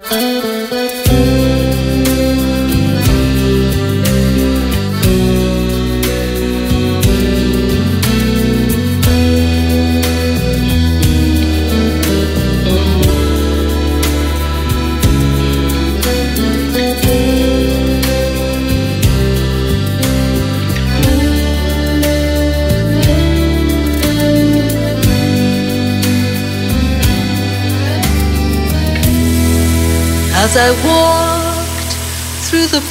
As I walked through the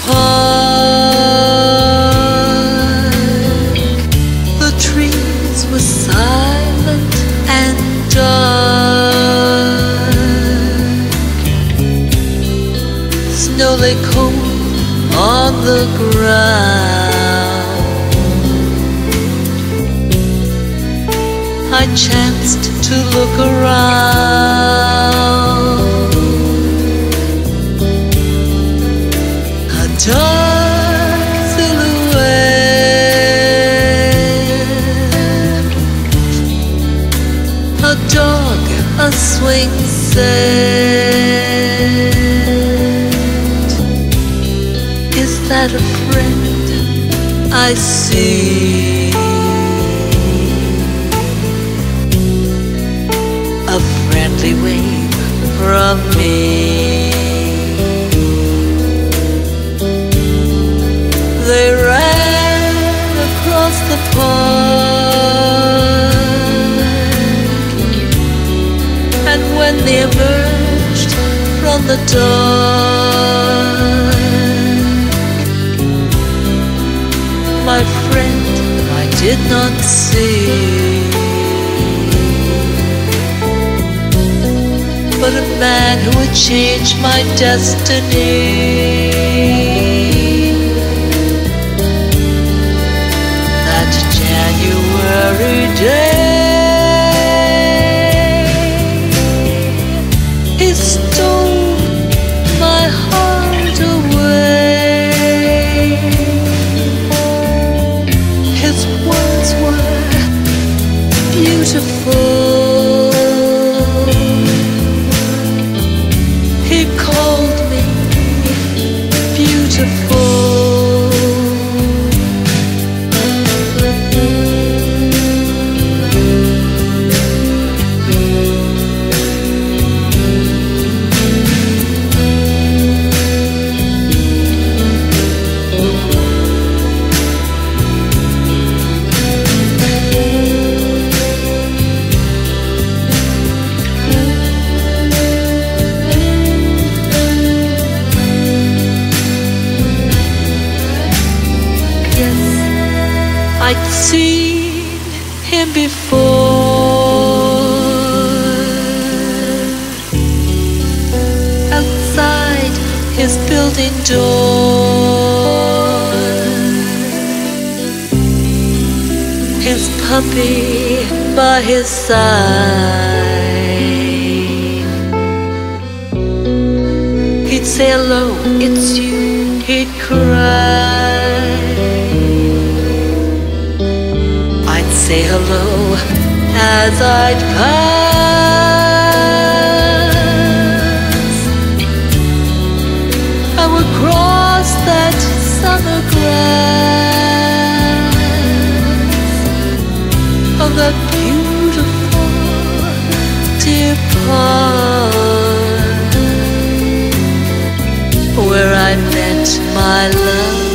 park, the trees were silent and dark. Snow lay cold on the ground. I chanced to look around. Dark silhouette, a dog, a swing set. Is that a friend I see? A friendly wave from me. They ran across the park, and when they emerged from the dark, my friend I did not see, but a man who would change my destiny. January day, he stole my heart away. His words were beautiful. He called me beautiful. I'd seen him before outside his building door. His puppy by his side. He'd say hello, it's you, he'd cry. Say hello as I'd pass. I would cross that summer grass of that beautiful dear park where I met my love.